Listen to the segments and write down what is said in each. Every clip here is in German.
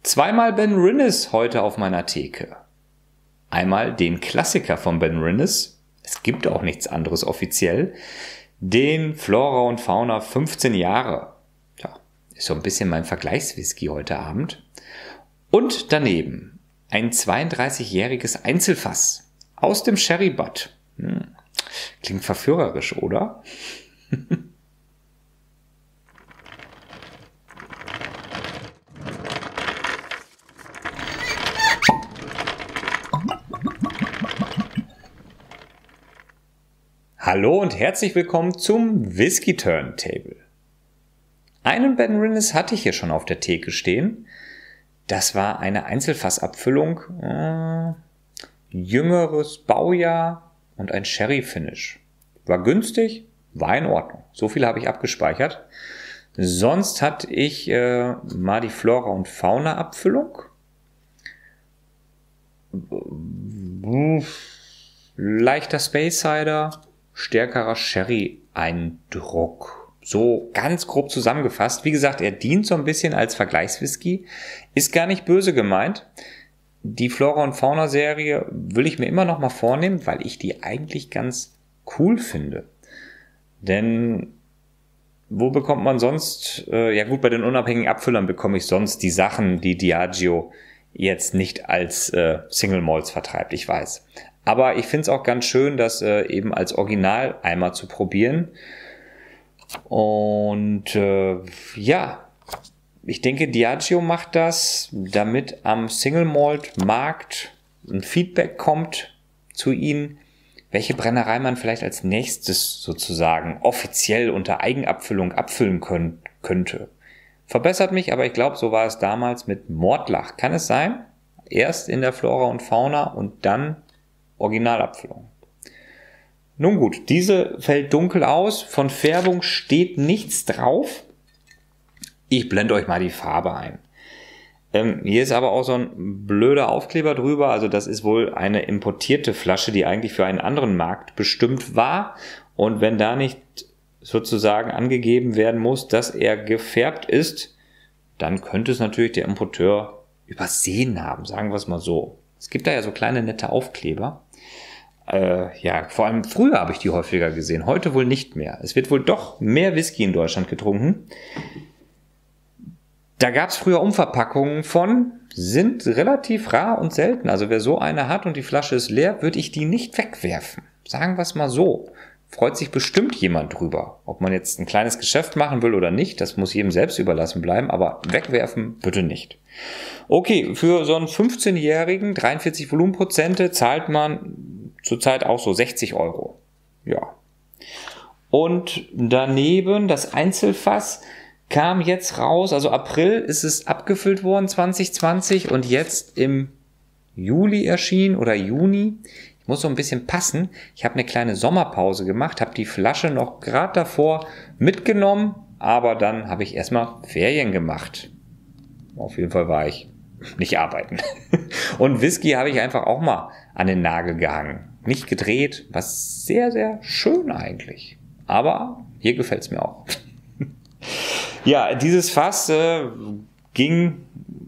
Zweimal Ben Rinnes heute auf meiner Theke. Einmal den Klassiker von Ben Rinnes, es gibt auch nichts anderes offiziell, den Flora und Fauna 15 Jahre. Ja, ist so ein bisschen mein Vergleichswhisky heute Abend. Und daneben ein 32-jähriges Einzelfass aus dem Sherry Butt. Klingt verführerisch, oder? Hallo und herzlich willkommen zum Whisky Turntable. Einen Ben Rinnes hatte ich hier schon auf der Theke stehen. Das war eine Einzelfassabfüllung, jüngeres Baujahr und ein Sherry-Finish. War günstig, war in Ordnung. So viel habe ich abgespeichert. Sonst hatte ich mal die Flora und Fauna Abfüllung. Leichter Space Cider, stärkerer Sherry-Eindruck. So ganz grob zusammengefasst. Wie gesagt, er dient so ein bisschen als Vergleichswhisky. Ist gar nicht böse gemeint. Die Flora und Fauna Serie will ich mir immer noch mal vornehmen, weil ich die eigentlich ganz cool finde. Denn wo bekommt man sonst, ja gut, bei den unabhängigen Abfüllern bekomme ich sonst die Sachen, die Diageo jetzt nicht als Single Malts vertreibt, ich weiß. Aber ich finde es auch ganz schön, das eben als Original einmal zu probieren. Und ja, ich denke, Diageo macht das, damit am Single Malt Markt ein Feedback kommt zu ihnen, welche Brennerei man vielleicht als nächstes sozusagen offiziell unter Eigenabfüllung abfüllen könnte. Verbessert mich, aber ich glaube, so war es damals mit Mordlach. Kann es sein? Erst in der Flora und Fauna und dann Originalabfüllung. Nun gut, diese fällt dunkel aus. Von Färbung steht nichts drauf. Ich blende euch mal die Farbe ein. Hier ist aber auch so ein blöder Aufkleber drüber. Also das ist wohl eine importierte Flasche, die eigentlich für einen anderen Markt bestimmt war. Und wenn da nicht sozusagen angegeben werden muss, dass er gefärbt ist, dann könnte es natürlich der Importeur übersehen haben, sagen wir es mal so. Es gibt da ja so kleine nette Aufkleber. Ja, vor allem früher habe ich die häufiger gesehen, heute wohl nicht mehr. Es wird wohl doch mehr Whisky in Deutschland getrunken. Da gab es früher Umverpackungen von, sind relativ rar und selten. Also wer so eine hat und die Flasche ist leer, würde ich die nicht wegwerfen. Sagen wir es mal so. Freut sich bestimmt jemand drüber. Ob man jetzt ein kleines Geschäft machen will oder nicht, das muss jedem selbst überlassen bleiben, aber wegwerfen bitte nicht. Okay, für so einen 15-jährigen, 43 Volumenprozente zahlt man zurzeit auch so 60 €. Ja. Und daneben das Einzelfass kam jetzt raus, also April ist es abgefüllt worden 2020 und jetzt im Juli erschien oder Juni. Ich muss so ein bisschen passen. Ich habe eine kleine Sommerpause gemacht, habe die Flasche noch gerade davor mitgenommen, aber dann habe ich erstmal Ferien gemacht. Auf jeden Fall war ich nicht arbeiten. Und Whisky habe ich einfach auch mal an den Nagel gehangen. Nicht gedreht, was sehr, sehr schön eigentlich. Aber hier gefällt es mir auch. Ja, dieses Fass ging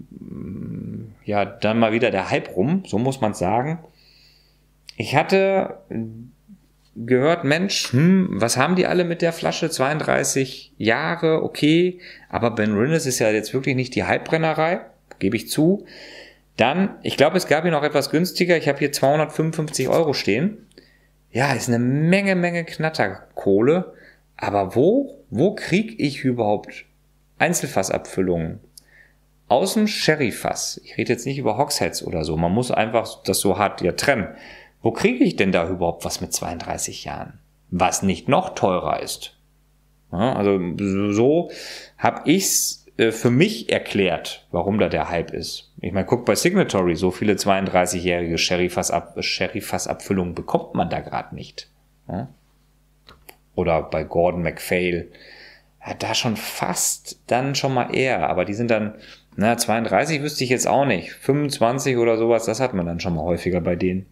ja dann mal wieder der Hype rum, so muss man sagen. Ich hatte gehört, Mensch, was haben die alle mit der Flasche? 32 Jahre, okay, aber Ben Rinnes ist ja jetzt wirklich nicht die Hype-Brennerei, gebe ich zu. Dann, ich glaube, es gab ihn noch etwas günstiger. Ich habe hier 255 € stehen. Ja, ist eine Menge Knatterkohle. Aber wo kriege ich überhaupt Einzelfassabfüllungen? Aus dem Sherryfass. Ich rede jetzt nicht über Hogsheads oder so. Man muss einfach das so hart ja trennen. Wo kriege ich denn da überhaupt was mit 32 Jahren? Was nicht noch teurer ist. Ja, also so habe ich's für mich erklärt, warum da der Hype ist. Ich meine, guck bei Signatory, so viele 32-jährige Sherryfassabfüllungen bekommt man da gerade nicht. Ja? Oder bei Gordon MacPhail, ja, da schon fast, dann schon mal eher, aber die sind dann, 32 wüsste ich jetzt auch nicht, 25 oder sowas, das hat man dann schon mal häufiger bei denen.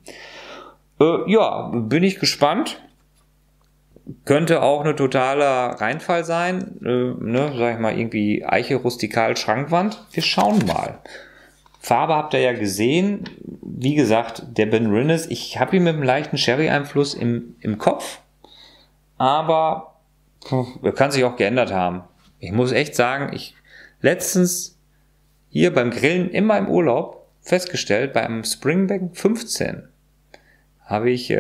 Ja, bin ich gespannt. Könnte auch eine totaler Reinfall sein, sag ich mal, irgendwie Eiche rustikal Schrankwand. Wir schauen mal. Farbe habt ihr ja gesehen. Wie gesagt, der Ben Rinnes, ich habe ihn mit einem leichten Sherry-Einfluss im Kopf, aber kann sich auch geändert haben. Ich muss echt sagen, letztens hier beim Grillen immer im Urlaub festgestellt, beim Springbank 15 habe ich,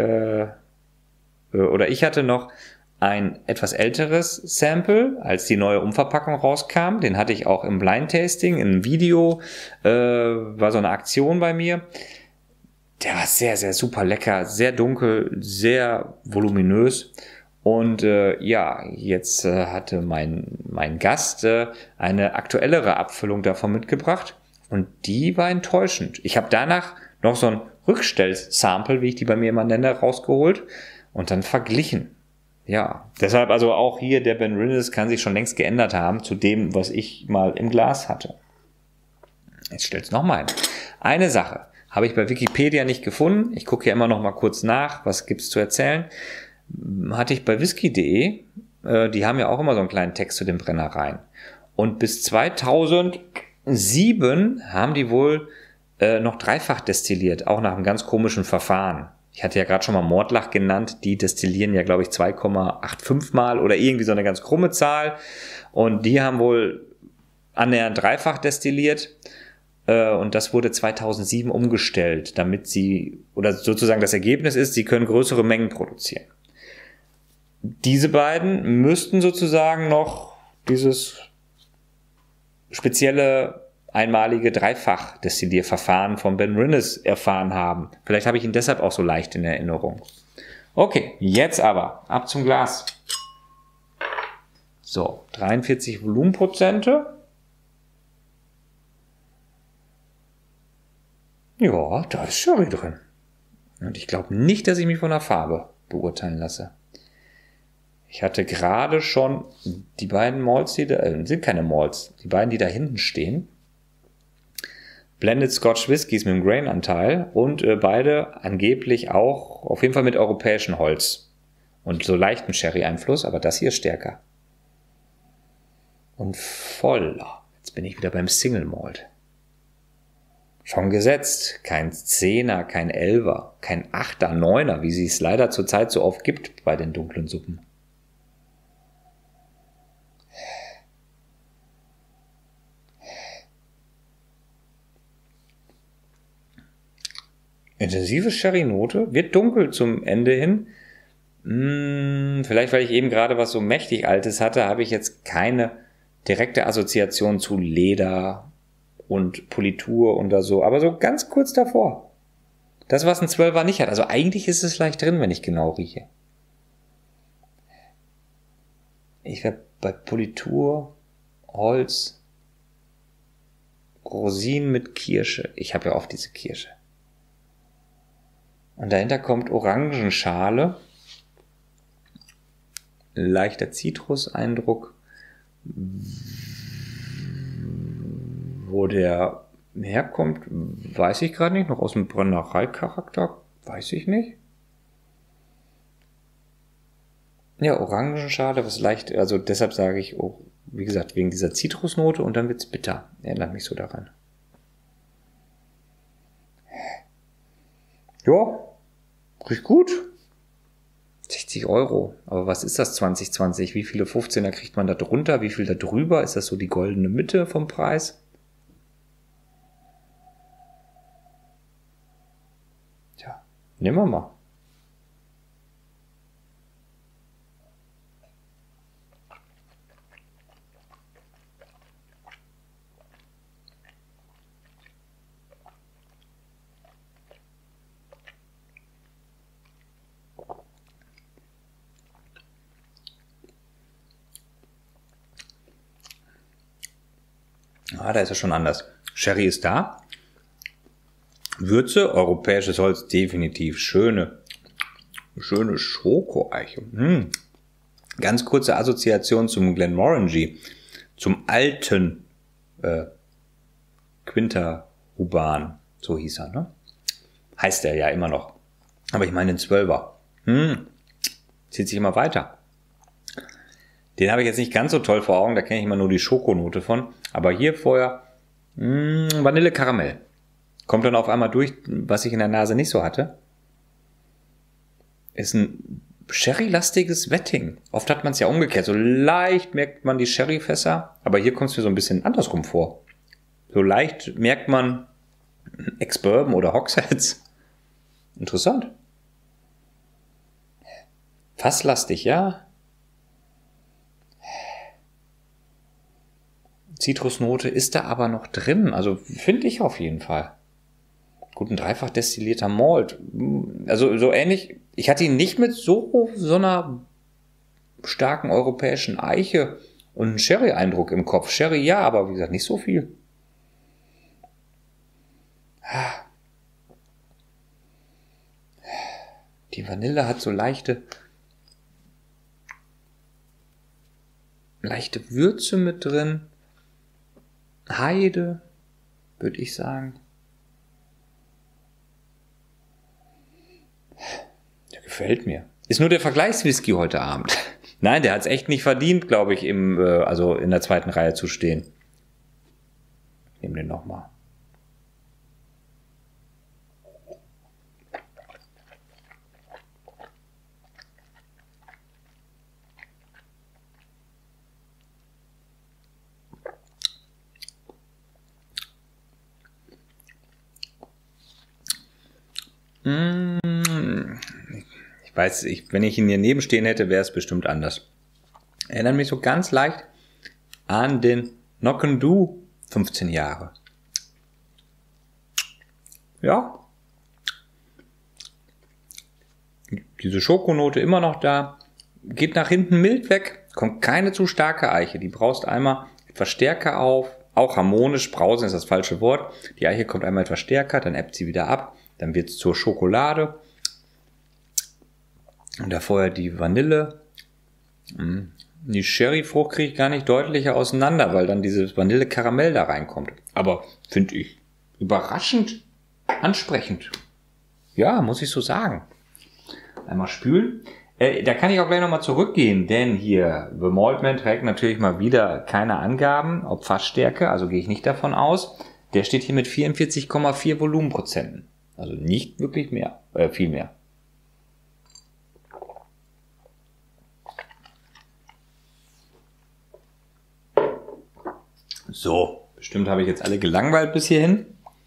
ich hatte noch ein etwas älteres Sample, als die neue Umverpackung rauskam. Den hatte ich auch im Blind Tasting, in einem Video, war so eine Aktion bei mir. Der war sehr, sehr super lecker, sehr dunkel, sehr voluminös. Und jetzt hatte mein Gast eine aktuellere Abfüllung davon mitgebracht. Und die war enttäuschend. Ich habe danach noch so ein Rückstellsample, wie ich die bei mir immer nenne, rausgeholt und dann verglichen. Ja, deshalb also auch hier der Ben Rinnes kann sich schon längst geändert haben zu dem, was ich mal im Glas hatte. Jetzt stell's nochmal ein. Eine Sache habe ich bei Wikipedia nicht gefunden. Ich gucke ja immer noch mal kurz nach, was gibt's zu erzählen. Hatte ich bei whisky.de, die haben ja auch immer so einen kleinen Text zu den Brennereien. Und bis 2007 haben die wohl noch dreifach destilliert, auch nach einem ganz komischen Verfahren. Ich hatte ja gerade schon mal Mordlach genannt, die destillieren ja, glaube ich, 2,85 Mal oder irgendwie so eine ganz krumme Zahl. Und die haben wohl annähernd dreifach destilliert. Und das wurde 2007 umgestellt, damit oder sozusagen das Ergebnis ist, sie können größere Mengen produzieren. Diese beiden müssten sozusagen noch dieses spezielle einmalige Dreifach-Destillierverfahren von Ben Rinnes erfahren haben. Vielleicht habe ich ihn deshalb auch so leicht in Erinnerung. Okay, jetzt aber ab zum Glas. So, 43 Volumenprozente. Ja, da ist Sherry drin. Und ich glaube nicht, dass ich mich von der Farbe beurteilen lasse. Ich hatte gerade schon die beiden Malts, sind keine Malts, die beiden, die da hinten stehen. Blended Scotch Whiskys mit dem Grain-Anteil und beide angeblich auch auf jeden Fall mit europäischem Holz und so leichten Sherry-Einfluss, aber das hier ist stärker. Und voller. Jetzt bin ich wieder beim Single Malt. Schon gesetzt. Kein 10er, kein 11er, kein 8er, 9er, wie sie es leider zurzeit so oft gibt bei den dunklen Suppen. Intensive Sherry-Note, wird dunkel zum Ende hin. Vielleicht, weil ich eben gerade was so mächtig Altes hatte, habe ich jetzt keine direkte Assoziation zu Leder und Politur und so, aber so ganz kurz davor. Das, was ein 12er nicht hat. Also eigentlich ist es leicht drin, wenn ich genau rieche. Ich wäre bei Politur, Holz, Rosinen mit Kirsche. Ich habe ja oft diese Kirsche. Und dahinter kommt Orangenschale, leichter Zitruseindruck, wo der herkommt, weiß ich gerade nicht, noch aus dem Brennereicharakter, weiß ich nicht. Ja, Orangenschale, was leicht, also deshalb sage ich, oh, wie gesagt, wegen dieser Zitrusnote und dann wird's bitter, erinnert mich so daran. Ja, riecht gut. 60 €. Aber was ist das 2020? Wie viele 15er kriegt man da drunter? Wie viel da drüber? Ist das so die goldene Mitte vom Preis? Tja, nehmen wir mal. Da ist es schon anders. Sherry ist da. Würze, europäisches Holz, definitiv. Schöne Schokoeiche. Ganz kurze Assoziation zum Glenmorangie. Zum alten Quinter-Huban. So hieß er, ne? Heißt er ja immer noch. Aber ich meine den 12er. Zieht sich immer weiter. Den habe ich jetzt nicht ganz so toll vor Augen, da kenne ich immer nur die Schokonote von. Aber hier vorher Vanille-Karamell. Kommt dann auf einmal durch, was ich in der Nase nicht so hatte. Ist ein sherry-lastiges Wetting. Oft hat man es ja umgekehrt. So leicht merkt man die Sherryfässer, aber hier kommt es mir so ein bisschen andersrum vor. So leicht merkt man Ex-Bourbon oder Hogsheads. Interessant. Fasslastig, ja. Zitrusnote ist da aber noch drin. Also finde ich auf jeden Fall. Gut, ein dreifach destillierter Malt. Also so ähnlich. Ich hatte ihn nicht mit so einer starken europäischen Eiche und einen Sherry-Eindruck im Kopf. Sherry ja, aber wie gesagt, nicht so viel. Die Vanille hat so leichte Würze mit drin. Heide, würde ich sagen. Der gefällt mir. Ist nur der Vergleichswhisky heute Abend. Nein, der hat es echt nicht verdient, glaube ich, also in der zweiten Reihe zu stehen. Ich nehme den nochmal. Ich weiß, wenn ich ihn hier nebenstehen hätte, wäre es bestimmt anders. Erinnert mich so ganz leicht an den Knock-and-Do 15 Jahre. Ja. Diese Schokonote immer noch da. Geht nach hinten mild weg. Kommt keine zu starke Eiche. Die braust einmal etwas stärker auf. Auch harmonisch. Brausen ist das falsche Wort. Die Eiche kommt einmal etwas stärker, dann ebbt sie wieder ab. Dann wird es zur Schokolade. Und da vorher die Vanille. Die Sherryfrucht kriege ich gar nicht deutlicher auseinander, weil dann dieses Vanille-Karamell da reinkommt. Aber finde ich überraschend ansprechend. Ja, muss ich so sagen. Einmal spülen. Da kann ich auch gleich nochmal zurückgehen, denn hier, The Maltman trägt natürlich mal wieder keine Angaben, ob Fassstärke, also gehe ich nicht davon aus. Der steht hier mit 44,4 Volumenprozenten. Also nicht wirklich mehr, viel mehr. So, bestimmt habe ich jetzt alle gelangweilt bis hierhin.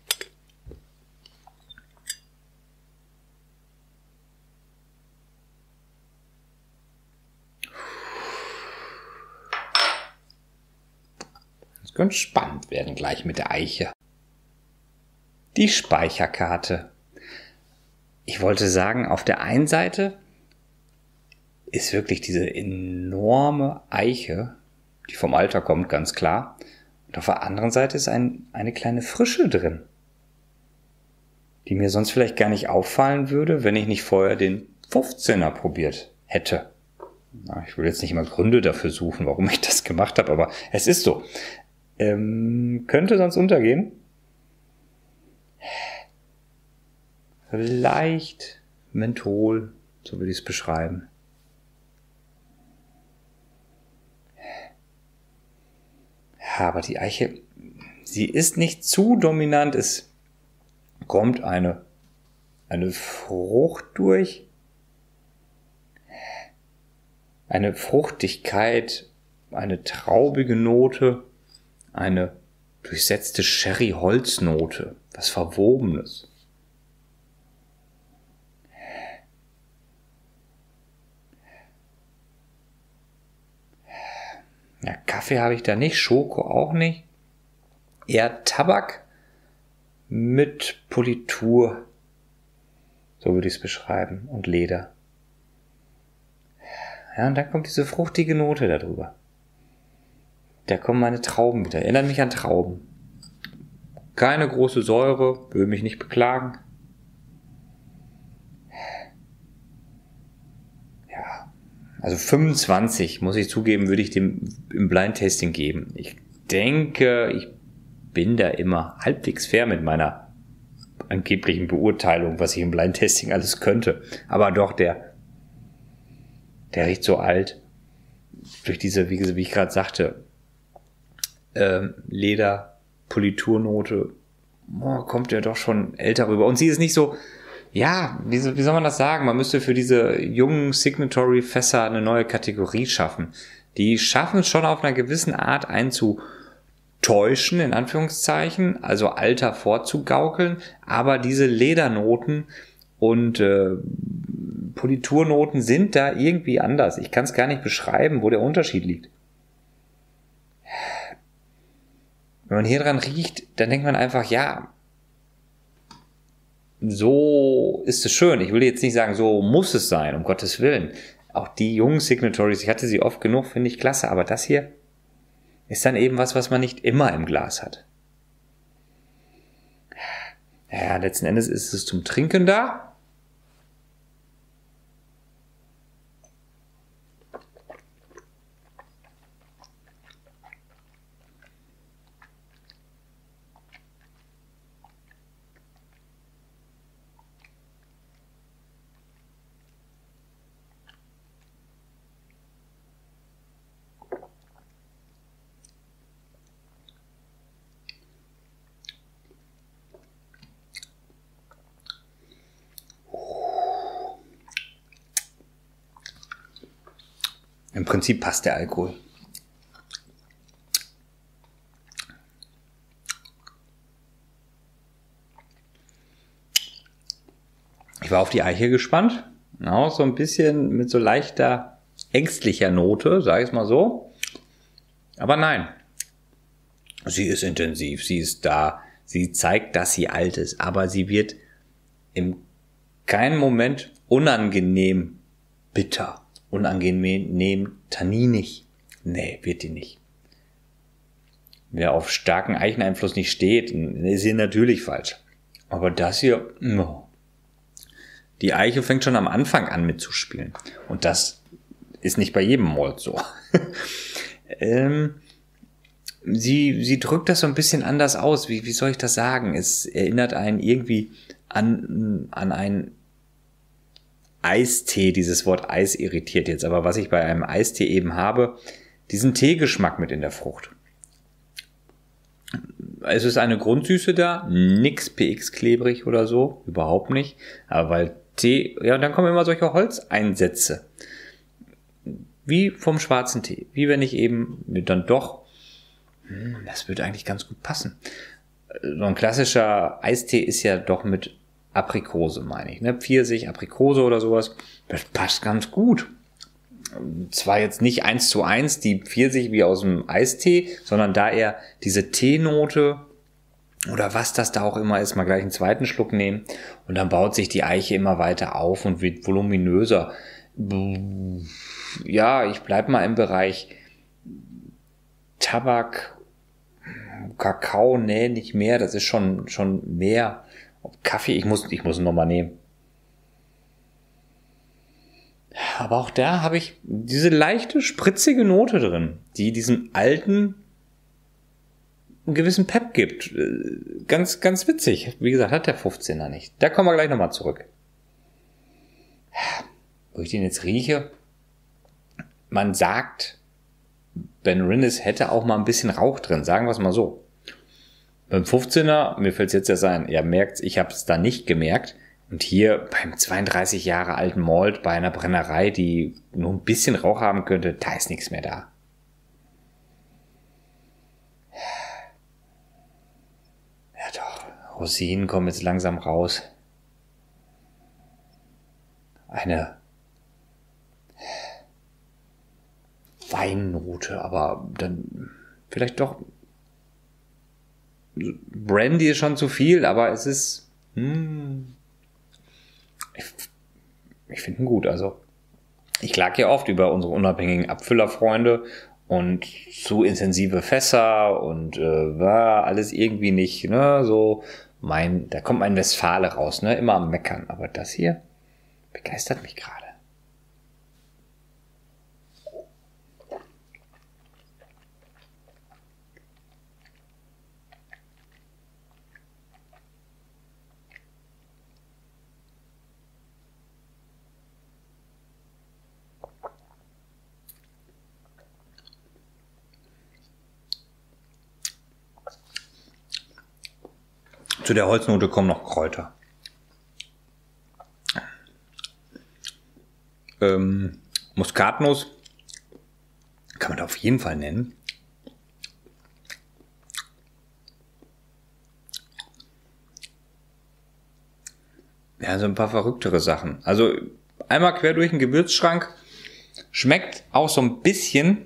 Es könnte spannend werden gleich mit der Eiche. Die Speicherkarte. Ich wollte sagen, auf der einen Seite ist wirklich diese enorme Eiche, die vom Alter kommt, ganz klar. Und auf der anderen Seite ist eine kleine Frische drin, die mir sonst vielleicht gar nicht auffallen würde, wenn ich nicht vorher den 15er probiert hätte. Na, ich will jetzt nicht mal Gründe dafür suchen, warum ich das gemacht habe, aber es ist so. Könnte sonst untergehen. Leicht Menthol, so würde ich es beschreiben. Ja, aber die Eiche, sie ist nicht zu dominant. Es kommt eine Frucht durch, eine Fruchtigkeit, eine traubige Note, eine durchsetzte Sherry-Holznote, was Verwobenes. Ja, Kaffee habe ich da nicht, Schoko auch nicht. Eher Tabak mit Politur, so würde ich es beschreiben, und Leder. Ja, und dann kommt diese fruchtige Note darüber. Da kommen meine Trauben wieder. Erinnert mich an Trauben. Keine große Säure, will mich nicht beklagen. Ja, also 25, muss ich zugeben, würde ich dem im Blind Tasting geben. Ich denke, ich bin da immer halbwegs fair mit meiner angeblichen Beurteilung, was ich im Blind Tasting alles könnte. Aber doch, der riecht so alt. Durch diese, wie ich gerade sagte, Leder, Politurnote, kommt ja doch schon älter rüber. Und sie ist nicht so, ja, wie soll man das sagen? Man müsste für diese jungen Signatory-Fässer eine neue Kategorie schaffen. Die schaffen es schon auf einer gewissen Art einzutäuschen, in Anführungszeichen, also Alter vorzugaukeln, aber diese Ledernoten und Politurnoten sind da irgendwie anders. Ich kann es gar nicht beschreiben, wo der Unterschied liegt. Wenn man hier dran riecht, dann denkt man einfach, ja, so ist es schön. Ich will jetzt nicht sagen, so muss es sein, um Gottes Willen. Auch die jungen Signatories, ich hatte sie oft genug, finde ich klasse. Aber das hier ist dann eben was man nicht immer im Glas hat. Ja, letzten Endes ist es zum Trinken da. Im Prinzip passt der Alkohol. Ich war auf die Eiche gespannt. Auch so ein bisschen mit so leichter ängstlicher Note, sage ich es mal so. Aber nein. Sie ist intensiv, sie ist da. Sie zeigt, dass sie alt ist. Aber sie wird in keinem Moment unangenehm bitter. Unangenehm tanninig. Nee, wird die nicht. Wer auf starken Eicheneinfluss nicht steht, ist hier natürlich falsch. Aber das hier, die Eiche fängt schon am Anfang an mitzuspielen. Und das ist nicht bei jedem Malt so. Sie drückt das so ein bisschen anders aus. Wie soll ich das sagen? Es erinnert einen irgendwie an einen Eistee. Dieses Wort Eis irritiert jetzt. Aber was ich bei einem Eistee eben habe, diesen Teegeschmack mit in der Frucht. Es ist eine Grundsüße da, nix PX-klebrig oder so, überhaupt nicht. Aber weil Tee, ja, und dann kommen immer solche Holzeinsätze. Wie vom schwarzen Tee. Wie wenn ich eben dann doch, das würde eigentlich ganz gut passen. So ein klassischer Eistee ist ja doch mit Aprikose, meine ich. Ne? Pfirsich, Aprikose oder sowas. Das passt ganz gut. Zwar jetzt nicht 1:1 die Pfirsich wie aus dem Eistee, sondern da eher diese Teenote oder was das da auch immer ist, mal gleich einen zweiten Schluck nehmen und dann baut sich die Eiche immer weiter auf und wird voluminöser. Ja, ich bleib mal im Bereich Tabak, Kakao, nee, nicht mehr, das ist schon mehr. Kaffee, ich muss ihn nochmal nehmen. Aber auch da habe ich diese leichte, spritzige Note drin, die diesem alten einen gewissen Pep gibt. Ganz, ganz witzig. Wie gesagt, hat der 15er nicht. Da kommen wir gleich nochmal zurück. Wo ich den jetzt rieche, man sagt, Ben Rinnes hätte auch mal ein bisschen Rauch drin, sagen wir es mal so. Beim 15er, mir fällt es jetzt erst ein, ihr merkt, ich habe es da nicht gemerkt. Und hier beim 32 Jahre alten Malt bei einer Brennerei, die nur ein bisschen Rauch haben könnte, da ist nichts mehr da. Ja doch, Rosinen kommen jetzt langsam raus. Eine Weinnote, aber dann vielleicht doch Brandy ist schon zu viel, aber es ist ich finde ihn gut. Also ich klag ja oft über unsere unabhängigen Abfüllerfreunde und zu intensive Fässer und war alles irgendwie nicht, ne, so da kommt mein Westfale raus, ne, immer am Meckern. Aber das hier begeistert mich gerade. Zu der Holznote kommen noch Kräuter. Muskatnuss kann man da auf jeden Fall nennen. Ja, so ein paar verrücktere Sachen. Also einmal quer durch den Gewürzschrank. Schmeckt auch so ein bisschen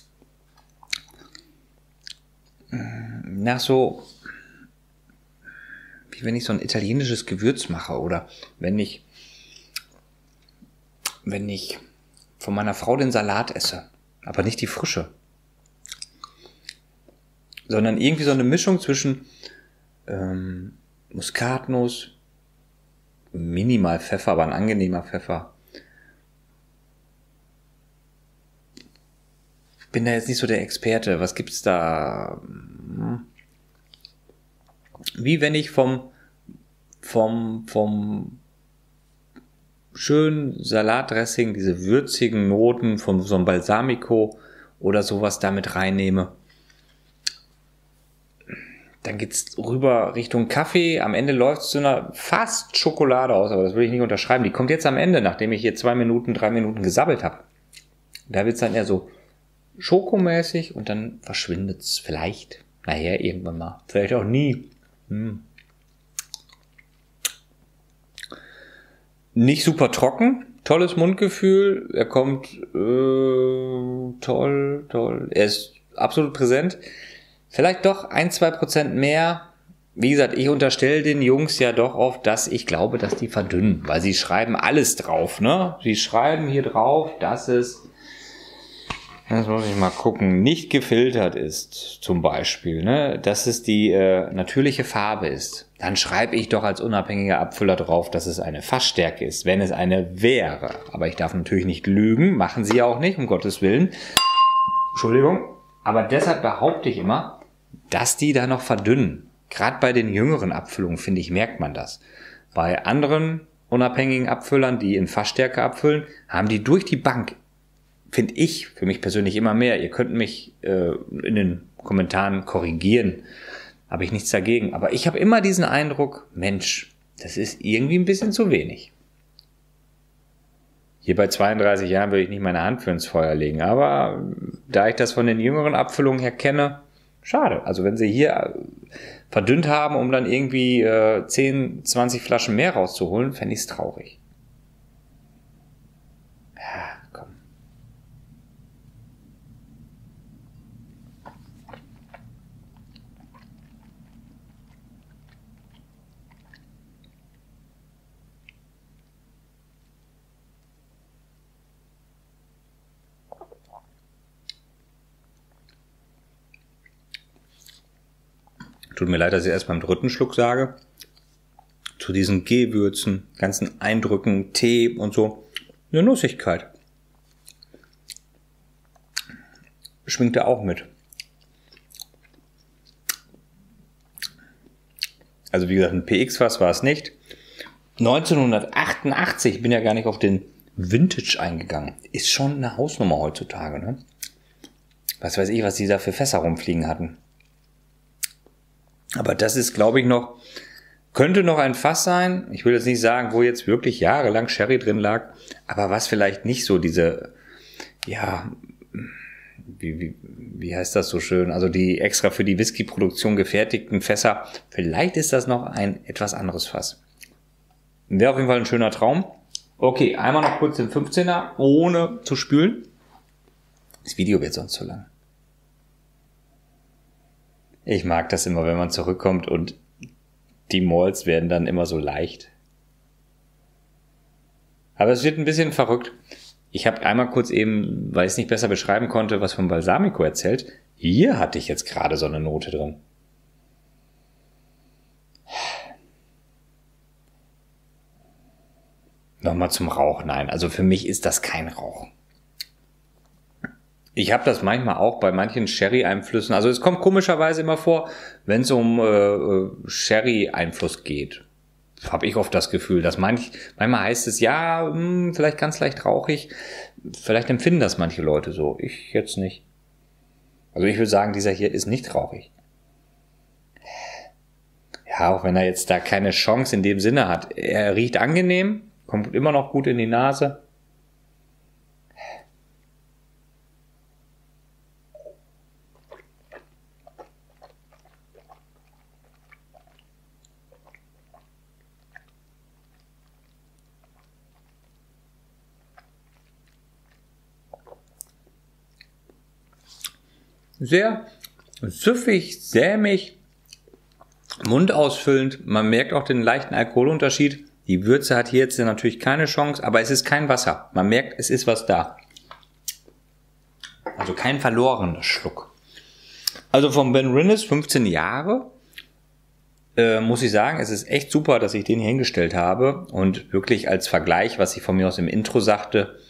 nach so, wie wenn ich so ein italienisches Gewürz mache oder wenn ich von meiner Frau den Salat esse, aber nicht die frische, sondern irgendwie so eine Mischung zwischen Muskatnuss, minimal Pfeffer, aber ein angenehmer Pfeffer. Bin da jetzt nicht so der Experte. Was gibt's da? Wie wenn ich vom schönen Salatdressing diese würzigen Noten von so einem Balsamico oder sowas damit reinnehme. Dann geht's rüber Richtung Kaffee. Am Ende läuft es zu einer fast Schokolade aus, aber das will ich nicht unterschreiben. Die kommt jetzt am Ende, nachdem ich hier 2 Minuten, 3 Minuten gesabbelt habe. Da wird's dann eher so schokomäßig und dann verschwindet es vielleicht nachher irgendwann mal. Vielleicht auch nie. Nicht super trocken, tolles Mundgefühl. Er kommt toll. Er ist absolut präsent. Vielleicht doch 1-2% mehr. Wie gesagt, ich unterstelle den Jungs ja doch oft, dass ich glaube, dass die verdünnen, weil sie schreiben alles drauf, ne? Sie schreiben hier drauf, dass es, das muss ich mal gucken, nicht gefiltert ist, zum Beispiel, ne? Dass es die natürliche Farbe ist. Dann schreibe ich doch als unabhängiger Abfüller drauf, dass es eine Fassstärke ist, wenn es eine wäre. Aber ich darf natürlich nicht lügen, machen sie ja auch nicht, um Gottes Willen. Entschuldigung. Aber deshalb behaupte ich immer, dass die da noch verdünnen. Gerade bei den jüngeren Abfüllungen, finde ich, merkt man das. Bei anderen unabhängigen Abfüllern, die in Fassstärke abfüllen, haben die durch die Bank, finde ich, für mich persönlich immer mehr. Ihr könnt mich in den Kommentaren korrigieren. Habe ich nichts dagegen. Aber ich habe immer diesen Eindruck, Mensch, das ist irgendwie ein bisschen zu wenig. Hier bei 32 Jahren würde ich nicht meine Hand für ins Feuer legen. Aber da ich das von den jüngeren Abfüllungen her kenne, schade. Also wenn sie hier verdünnt haben, um dann irgendwie 10, 20 Flaschen mehr rauszuholen, fände ich es traurig. Ja, komm. Tut mir leid, dass ich erst beim 3. Schluck sage. Zu diesen Gewürzen, ganzen Eindrücken, Tee und so. Eine Nussigkeit. Schwingt da auch mit. Also wie gesagt, ein PX-Fass war es nicht. 1988, ich bin ja gar nicht auf den Vintage eingegangen. Ist schon eine Hausnummer heutzutage, ne? Was weiß ich, was die da für Fässer rumfliegen hatten. Aber das ist, glaube ich, könnte noch ein Fass sein. Ich will jetzt nicht sagen, wo jetzt wirklich jahrelang Sherry drin lag, aber was vielleicht nicht so diese, ja, wie heißt das so schön? Also die extra für die Whisky-Produktion gefertigten Fässer. Vielleicht ist das noch ein etwas anderes Fass. Wäre auf jeden Fall ein schöner Traum. Okay, einmal noch kurz den 15er, ohne zu spülen. Das Video wird sonst zu lang. Ich mag das immer, wenn man zurückkommt und die Malls werden dann immer so leicht. Aber es wird ein bisschen verrückt. Ich habe einmal kurz eben, weil ich es nicht besser beschreiben konnte, was von Balsamico erzählt. Hier hatte ich jetzt gerade so eine Note drin. Nochmal zum Rauch. Nein, also für mich ist das kein Rauch. Ich habe das manchmal auch bei manchen Sherry-Einflüssen. Also es kommt komischerweise immer vor, wenn es um Sherry-Einfluss geht. Habe ich oft das Gefühl, dass manchmal heißt es, ja, vielleicht ganz leicht rauchig. Vielleicht empfinden das manche Leute so. Ich jetzt nicht. Also ich würde sagen, dieser hier ist nicht rauchig. Ja, auch wenn er jetzt da keine Chance in dem Sinne hat. Er riecht angenehm, kommt immer noch gut in die Nase. Sehr süffig, sämig, mundausfüllend. Man merkt auch den leichten Alkoholunterschied. Die Würze hat hier jetzt natürlich keine Chance, aber es ist kein Wasser. Man merkt, es ist was da. Also kein verlorener Schluck. Also von Ben Rinnes, 15 Jahre, muss ich sagen, es ist echt super, dass ich den hier hingestellt habe. Und wirklich als Vergleich, was ich von mir aus im Intro sagte,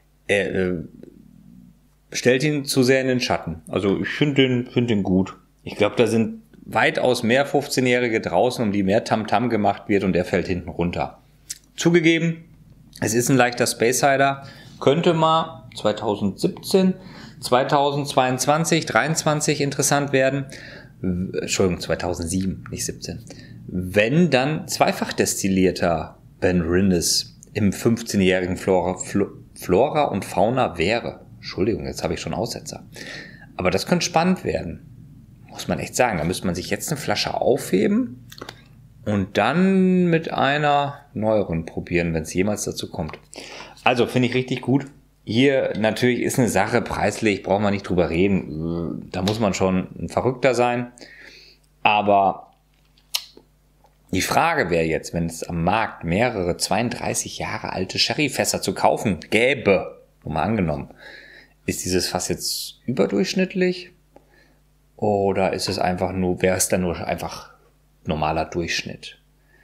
stellt ihn zu sehr in den Schatten. Also ich finde den gut. Ich glaube, da sind weitaus mehr 15-Jährige draußen, um die mehr Tamtam gemacht wird und der fällt hinten runter. Zugegeben, es ist ein leichter Space Cider. Könnte mal 2017, 2022, 2023 interessant werden. Entschuldigung, 2007, nicht 17. Wenn dann zweifach destillierter Ben Rinnes im 15-jährigen Flora und Fauna wäre. Entschuldigung, jetzt habe ich schon Aussetzer. Aber das könnte spannend werden. Muss man echt sagen. Da müsste man sich jetzt eine Flasche aufheben und dann mit einer neueren probieren, wenn es jemals dazu kommt. Also finde ich richtig gut. Hier natürlich ist eine Sache preislich, braucht man nicht drüber reden. Da muss man schon ein Verrückter sein. Aber die Frage wäre jetzt, wenn es am Markt mehrere 32 Jahre alte Sherryfässer zu kaufen gäbe, nur mal angenommen, ist dieses Fass jetzt überdurchschnittlich oder ist es einfach nur, wäre es dann nur einfach normaler Durchschnitt?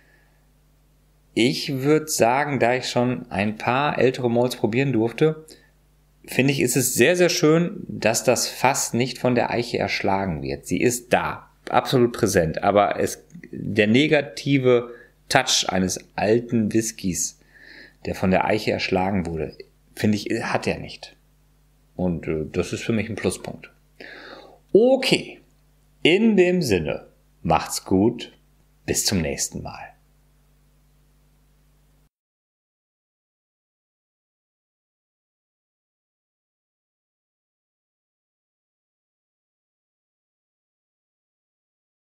Ich würde sagen, da ich schon ein paar ältere Malts probieren durfte, finde ich, ist es sehr, sehr schön, dass das Fass nicht von der Eiche erschlagen wird. Sie ist da, absolut präsent, aber der negative Touch eines alten Whiskys, der von der Eiche erschlagen wurde, finde ich, hat er nicht. Und das ist für mich ein Pluspunkt. Okay, in dem Sinne, macht's gut, bis zum nächsten Mal.